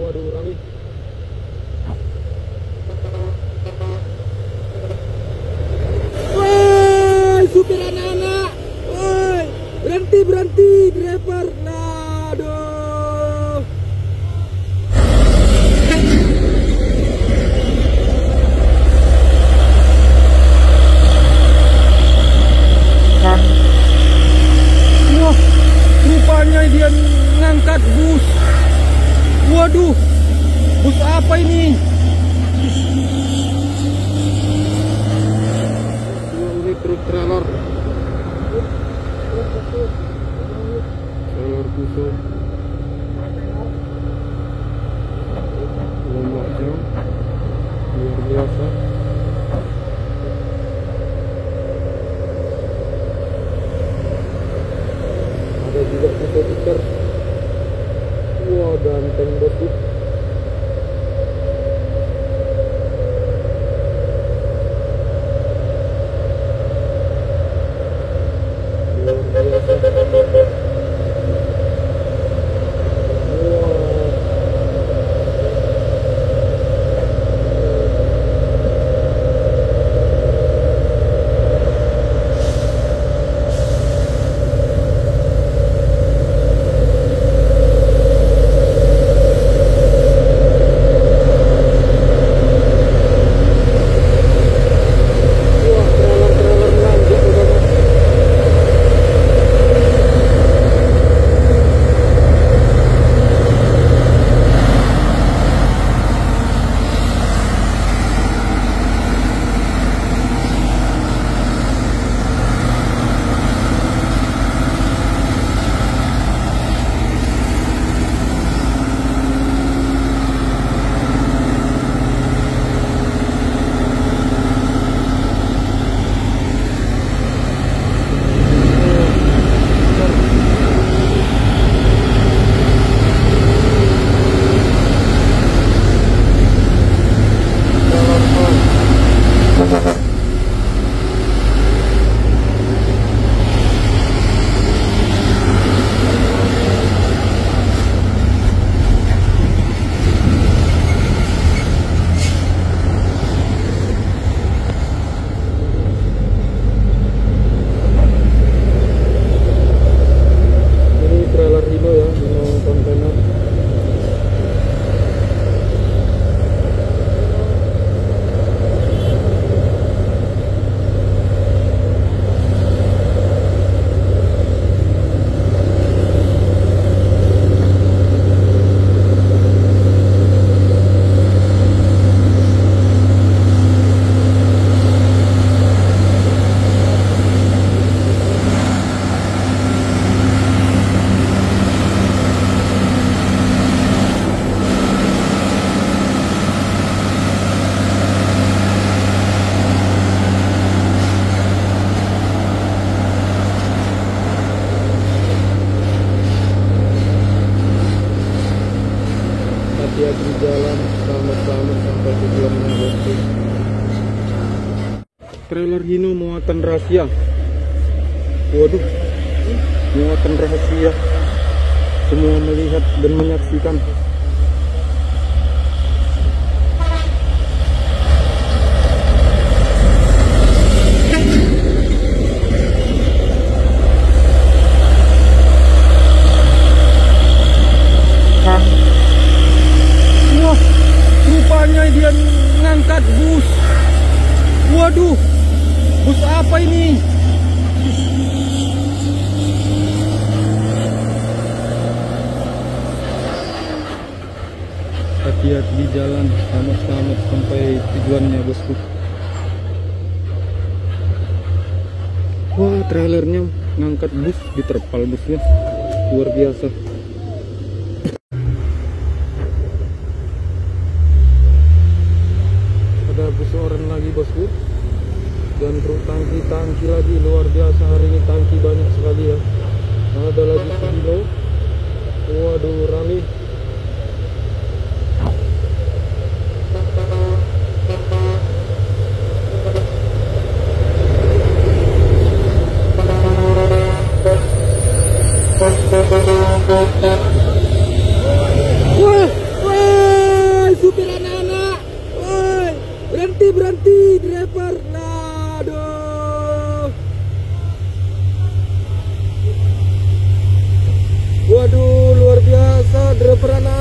Waduh, rally. Woi, supir anak-anak. Woi, berhenti driver. Aduh. Wah, rupanya dia ngangkat bus. Waduh, bus apa ini? Ini truk trailer. Trailer khusus. Lombaknya luar biasa. Ada juga stiker. Wah, ganteng bosku. Luar biasa. Hati-hati di jalan, selamat sampai tujuannya bosku. Trailer Hino muatan rahasia. Waduh, muatan rahasia. Semua melihat dan menyaksikan. Rupanya dia ngangkat bus. Waduh, bus apa ini? Hati-hati di jalan, selamat sampai tujuannya bosku. Wah, trailernya ngangkat bus, diterpal busnya. Luar biasa. Bus oren lagi bosku, dan truk tangki lagi. Luar biasa hari ini, tangki banyak sekali ya. Ada lagi kilo. Waduh, rally. Wah, Berhenti driver. Aduh. Waduh, luar biasa driver anak.